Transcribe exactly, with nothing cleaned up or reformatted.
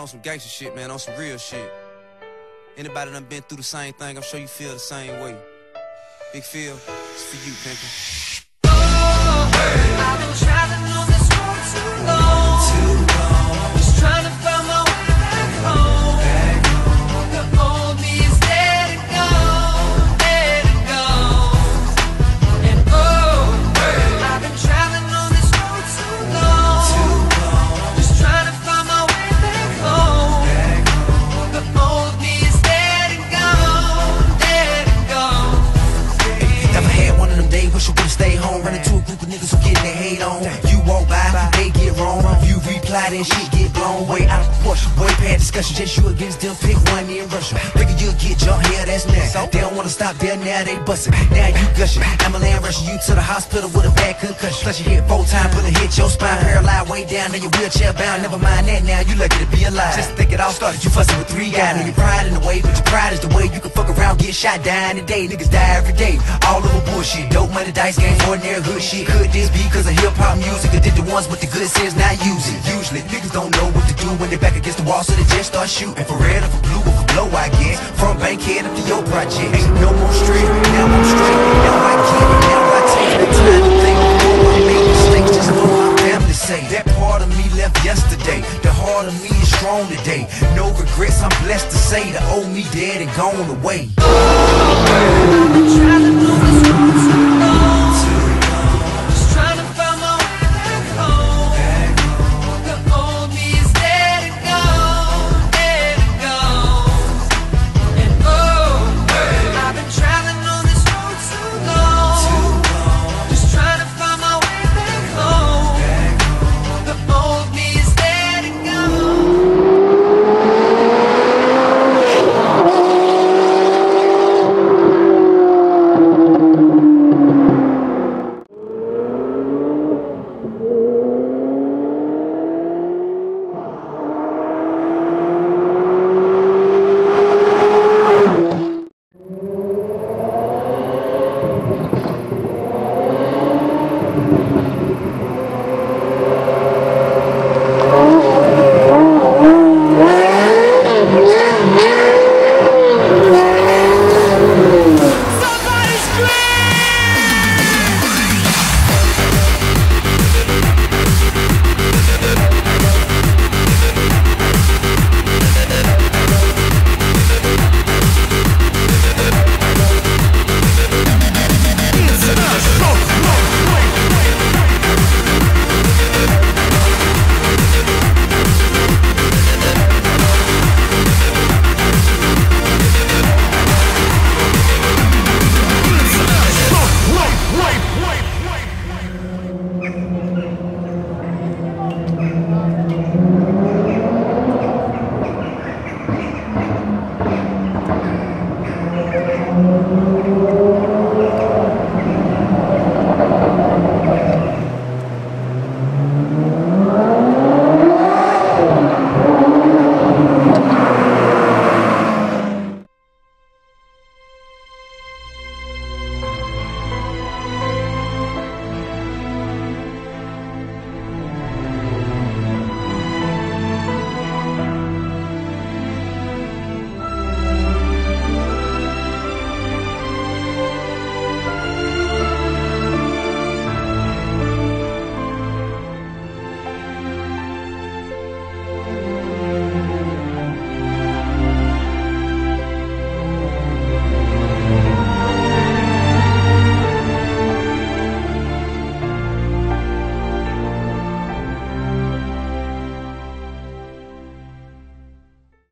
some gangster shit, man, on some real shit. Anybody done been through the same thing, I'm sure you feel the same way. Big Phil, it's for you, pimpin'. Oh, I've been traveling on this road too long, too long. Just trying to find my way back home. Back home. The old me is dead and gone, dead and gone. And oh, I've been traveling on this road too long, too long. Just trying to find my way back home. Back home. The old me is dead and gone, dead and gone. Never had one of them days, wish I would've stayed home. Running to a group of niggas who getting their hate on. You walk by, they get wrong. You reply, then shit get blown way out of proportion. Boy, past discussion, just you against them, pick one in Russia. Figure you'll get jumped, yeah, that's next. They don't wanna stop there, now they bustin'. Now you gushing. Ambulance rushing you to the hospital with a bad concussion. Plus you hit four times, put a hit your spine, paralyzed way down, then you wheelchair bound. Never mind that now, you lucky to be alive. Just think it all started, you fussing with three guys. Know your pride in the way, but your pride is the way you can fuck around, get shot, dying today. Niggas die every day, all over bullshit. Dope money, dice game, ordinary hood shit. Could this be cause of hip-hop music? Or did the ones with the good sense not use it? Usually, niggas don't know what to do when they back against the wall, so they just start shooting. For red or for blue or for blow, I guess. From Bankhead up to your project. Ain't no more straight, now I'm straight. Now I get it, now I take the time to think before I make mistakes. Just for my family say. That part of me left yesterday. The heart of me is strong today. No regrets, I'm blessed to say. The old me dead and gone away. I've been traveling on this road too long.